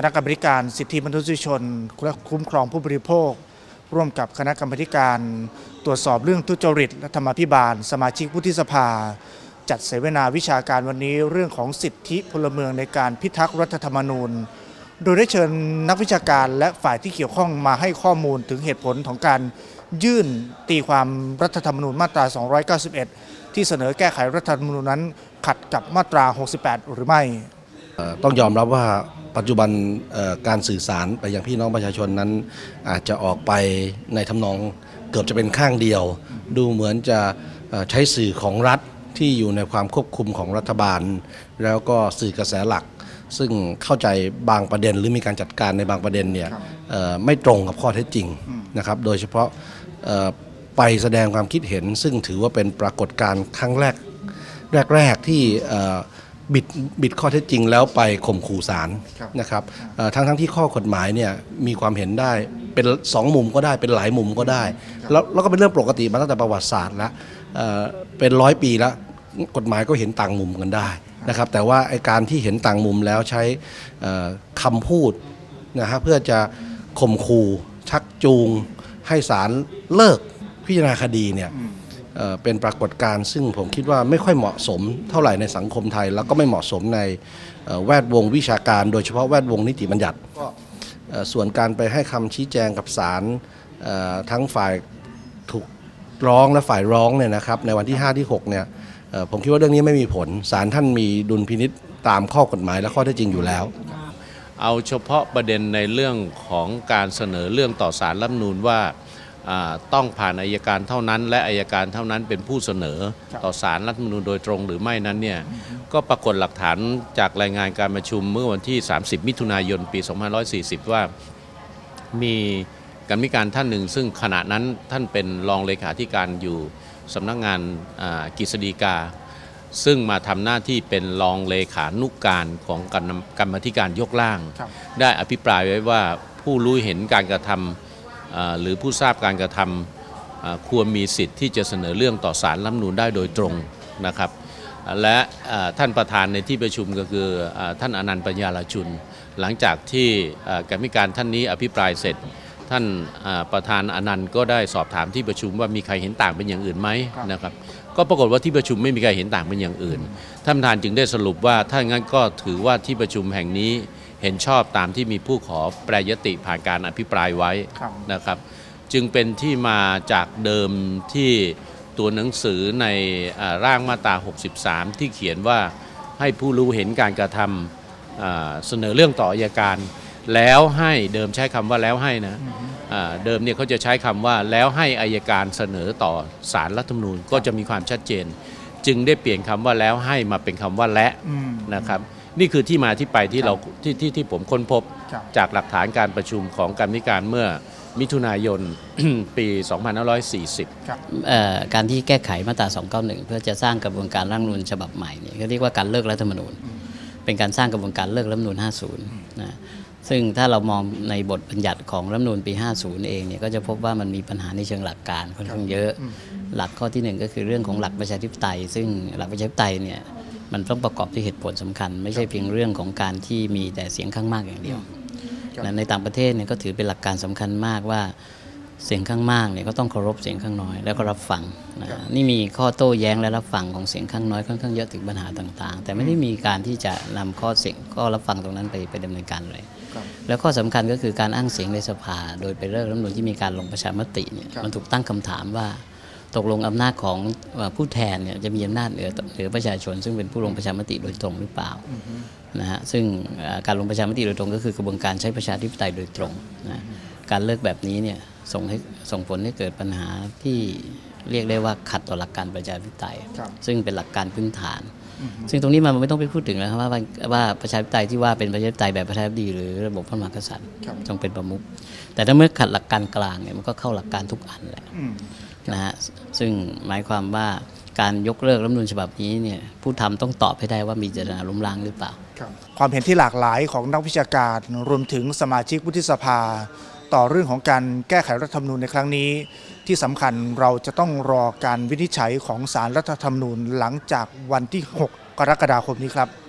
ณะกรรมการสิทธิมนุษยชนและคุ้มครองผู้บริโภคร่วมกับคณะกรรมการตรวจสอบเรื่องทุจริตและธรรมาภิบาลสมาชิกวุฒิสภาจัดเสวนาวิชาการวันนี้เรื่องของสิทธิพลเมืองในการพิทักษ์รัฐธรรมนูญโดยได้เชิญนักวิชาการและฝ่ายที่เกี่ยวข้องมาให้ข้อมูลถึงเหตุผลของการยื่นตีความรัฐธรรมนูญมาตรา 291 ที่เสนอแก้ไขรัฐธรรมนูญนั้นขัดกับมาตรา 68 หรือไม่ต้องยอมรับว่าปัจจุบันการสื่อสารไปยังพี่น้องประชาชนนั้นอาจจะออกไปในทำนองเกือบจะเป็นข้างเดียวดูเหมือนจะใช้สื่อของรัฐที่อยู่ในความควบคุมของรัฐบาลแล้วก็สื่อกระแสหลักซึ่งเข้าใจบางประเด็นหรือมีการจัดการในบางประเด็นเนี่ยไม่ตรงกับข้อเท็จจริงนะครับโดยเฉพาะไปแสดงความคิดเห็นซึ่งถือว่าเป็นปรากฏการณ์ครั้งแรกที่บิดข้อเท็จจริงแล้วไปข่มขู่ศาลนะครับทั้งที่ข้อกฎหมายเนี่ยมีความเห็นได้เป็น2 มุมก็ได้เป็นหลายมุมก็ได้แล้วก็เป็นเรื่องปกติมาตั้งแต่ประวัติศาสตร์แล้วเป็น100 ปีแล้วกฎหมายก็เห็นต่างมุมกันได้นะครับแต่ว่าไอ้การที่เห็นต่างมุมแล้วใช้คำพูดนะฮะเพื่อจะข่มขู่ชักจูงให้ศาลเลิกพิจารณาคดีเนี่ยเป็นปรากฏการณ์ซึ่งผมคิดว่าไม่ค่อยเหมาะสมเท่าไหร่ในสังคมไทยแล้วก็ไม่เหมาะสมในแวดวงวิชาการโดยเฉพาะแวดวงนิติบัญญัติส่วนการไปให้คำชี้แจงกับศาลทั้งฝ่ายถูกร้องและฝ่ายร้องเนี่ยนะครับในวันที่5 ที่ 6เนี่ยผมคิดว่าเรื่องนี้ไม่มีผลศาลท่านมีดุลพินิจตามข้อกฎหมายและข้อเท็จจริงอยู่แล้วเอาเฉพาะประเด็นในเรื่องของการเสนอเรื่องต่อศาลรัฐธรรมนูญว่าต้องผ่านอัยการเท่านั้นและอัยการเท่านั้นเป็นผู้เสนอต่อศาลรัฐธรรมนูญโดยตรงหรือไม่นั้นเนี่ยก็ปรากฏหลักฐานจากรายงานการประชุมเมื่อวันที่30 มิถุนายนปี 2540 ว่ามีกรรมการท่านหนึ่งซึ่งขณะนั้นท่านเป็นรองเลขาธิการอยู่สำนักงานกฤษฎีกาซึ่งมาทำหน้าที่เป็นรองเลขานุการของกรรมธิการยกร่างได้อภิปรายไว้ว่าผู้รู้เห็นการกระทำหรือผู้ทราบการกระทำควรมีสิทธิ์ที่จะเสนอเรื่องต่อศาลรัฐธรรมนูญได้โดยตรงนะครับและท่านประธานในที่ประชุมก็คือท่านอนันต์ปัญญาลชุนหลังจากที่กรรมการท่านนี้อภิปรายเสร็จท่านประธานอนันต์ก็ได้สอบถามที่ประชุมว่ามีใครเห็นต่างเป็นอย่างอื่นไหมนะครับก็ปรากฏว่าที่ประชุมไม่มีใครเห็นต่างเป็นอย่างอื่นท่านประธานจึงได้สรุปว่าถ้างั้นก็ถือว่าที่ประชุมแห่งนี้เห็นชอบตามที่มีผู้ขอแปรยติผ่านการอภิปรายไว้นะครับจึงเป็นที่มาจากเดิมที่ตัวหนังสือในร่างมาตรา 63 ที่เขียนว่าให้ผู้รู้เห็นการกระทำเสนอเรื่องต่ออัยการแล้วให้เดิมใช้คำว่าแล้วให้นะเดิมเนี่ยเขาจะใช้คำว่าแล้วให้อัยการเสนอต่อศาลรัฐธรรมนูญก็จะมีความชัดเจนจึงได้เปลี่ยนคำว่าแล้วให้มาเป็นคำว่าและนะครับนี่คือที่มาที่ไปที่เราที่ผมค้นพบจากหลักฐานการประชุมของกรรมการเมื่อมิถุนายน ปี 2540 การที่แก้ไขมาตรา 291 เพื่อจะสร้างกระบวนการร่างรัฐธรรมนูญฉบับใหม่เนี่ยก็เรียกว่าการเลิกรัฐธรรมนูญเป็นการสร้างกระบวนการเลิกรัฐธรรมนูญ 50 นะซึ่งถ้าเรามองในบทบัญญัติของรัฐธรรมนูญปี 50 เองเนี่ยก็จะพบว่ามันมีปัญหาในเชิงหลักการค่อนข้างเยอะหลักข้อที่1ก็คือเรื่องของหลักประชาธิปไตยซึ่งหลักประชาธิปไตยเนี่ยมันต้องประกอบด้วยเหตุผลสำคัญไม่ใช่เพียงเรื่องของการที่มีแต่เสียงข้างมากอย่างเดียวในต่างประเทศเนี่ยก็ถือเป็นหลักการสำคัญมากว่าเสียงข้างมากเนี่ยก็ต้องเคารพเสียงข้างน้อยแล้วก็รับฟังนี่มีข้อโต้แย้งและรับฟังของเสียงข้างน้อยค่อนข้างเยอะถึงปัญหาต่างๆแต่ไม่ได้มีการที่จะนำข้อรับฟังตรงนั้นไปดำเนินการเลยแล้วข้อสำคัญก็คือการอ้างเสียงในสภาโดยไปเลิกรัฐธรรมนูญที่มีการลงประชามติเนี่ยมันถูกตั้งคำถามว่าตกลงอำนาจของผู้แทนเนี่ยจะมีอำนาจเหนือประชาชนซึ่งเป็นผู้ลงประชามติโดยตรงหรือเปล่านะฮะซึ่งการลงประชามติโดยตรงก็คือกระบวนการใช้ประชาธิปไตยโดยตรงนะการเลิกแบบนี้เนี่ยส่งผลให้เกิดปัญหาที่เรียกได้ว่าขัดต่อหลักการประชาธิปไตยซึ่งเป็นหลักการพื้นฐานซึ่งตรงนี้มันไม่ต้องไปพูดถึงแล้วว่าประชาธิปไตยที่ว่าเป็นประชาธิปไตยแบบประชาธิปไตยหรือระบบพระมหากษัตริย์จงเป็นประมุขแต่ถ้าเมื่อขัดหลักการกลางเนี่ยมันก็เข้าหลักการทุกอันแหละนะฮะซึ่งหมายความว่าการยกเลิกรัฐธรรมนูญฉบับนี้เนี่ยผู้ทำต้องตอบให้ได้ว่ามีเจตนาล้มล้างหรือเปล่าความเห็นที่หลากหลายของนักวิชาการรวมถึงสมาชิกวุฒิสภาต่อเรื่องของการแก้ไขรัฐธรรมนูญในครั้งนี้ที่สำคัญเราจะต้องรอการวินิจฉัยของศาลรัฐธรรมนูญหลังจากวันที่ 6 กรกฎาคมนี้ครับ